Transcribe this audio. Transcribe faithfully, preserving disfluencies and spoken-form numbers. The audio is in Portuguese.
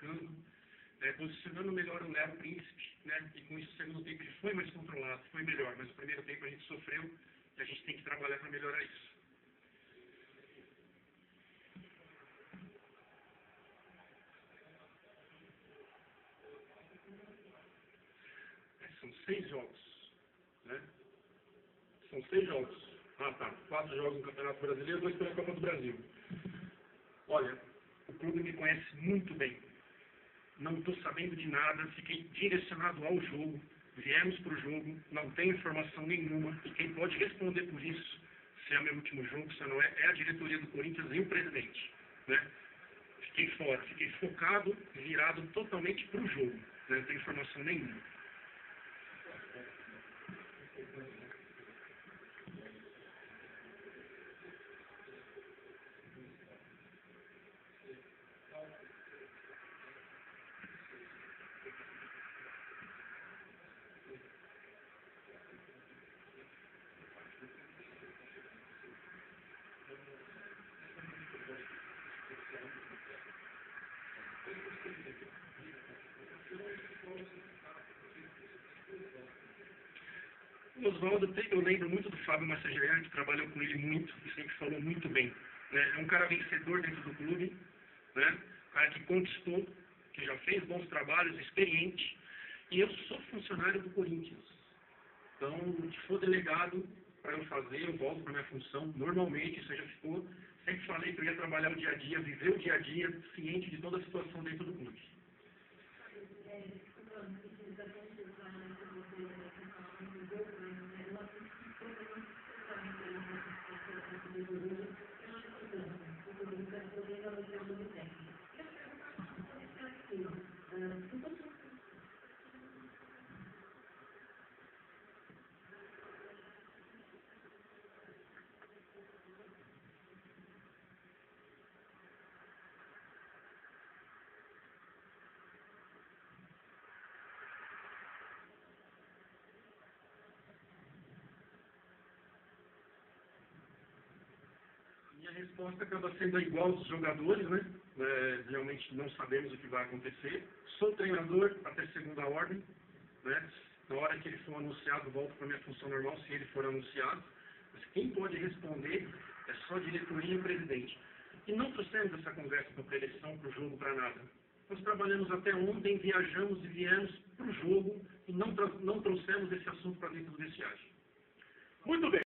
atacando, é, posicionando melhor o Léo Príncipe, né? E com isso o segundo tempo ele foi mais controlado, foi melhor, mas o primeiro tempo a gente sofreu e a gente tem que trabalhar para melhorar isso. São seis jogos, né? São seis jogos. Ah, tá. Quatro jogos no Campeonato Brasileiro, dois pela Copa do Brasil. Olha, o clube me conhece muito bem. Não estou sabendo de nada, fiquei direcionado ao jogo, viemos para o jogo, não tenho informação nenhuma, e quem pode responder por isso, se é meu último jogo, se não é, é a diretoria do Corinthians e o presidente, né? Fiquei fora, fiquei focado, virado totalmente para o jogo, né? Não tenho informação nenhuma. O Oswaldo, eu lembro muito do Fábio Massagerian, que trabalhou com ele muito e sempre falou muito bem, né? É um cara vencedor dentro do clube, né? Um cara que conquistou, que já fez bons trabalhos, experiente, e eu sou funcionário do Corinthians. Então, o que for delegado para eu fazer, eu volto para minha função, normalmente, isso já ficou, sempre falei que eu ia trabalhar o dia a dia, viver o dia a dia, ciente de toda a situação dentro do clube. Minha resposta acaba sendo igual aos jogadores, né? É, realmente não sabemos o que vai acontecer. Sou treinador até segunda ordem, né? Na hora que ele for anunciado, volto para a minha função normal, se ele for anunciado. Mas quem pode responder é só a diretoria e o presidente. E não trouxemos essa conversa para a preleção, para o jogo, para nada. Nós trabalhamos até ontem, viajamos e viemos para o jogo e não, não trouxemos esse assunto para dentro do vestiário. Muito bem.